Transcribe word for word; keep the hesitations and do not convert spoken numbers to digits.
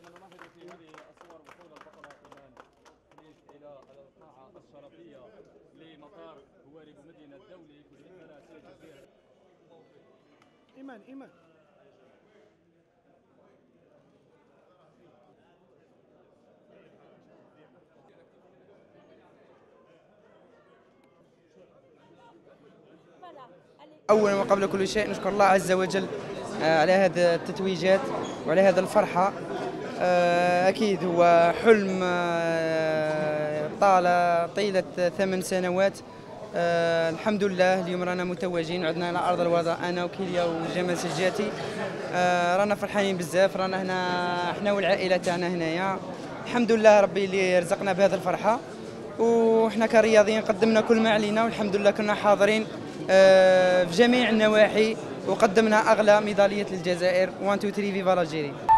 نلاحظ في هذه الصور وصول البطلة إيمان فريش إلى القاعة الشرفية لمطار هواري بمدينة الدولي باستقبال سيد الوزير. إيمان إيمان أولا وقبل كل شيء نشكر الله عز وجل على هذه التتويجات وعلى هذه الفرحة. أكيد هو حلم طال طيلة ثمان سنوات. الحمد لله اليوم رانا متوجين وعدنا على أرض الوضع، أنا وكيليا وجمال سجاتي. رانا فرحانين بزاف، رانا هنا احنا والعائلة تاعنا هنايا. الحمد لله ربي اللي رزقنا بهذه الفرحة، وحنا كرياضيين قدمنا كل ما علينا، والحمد لله كنا حاضرين في جميع النواحي وقدمنا أغلى ميدالية للجزائر. واحد اثنين ثلاثة فيفا الجيري.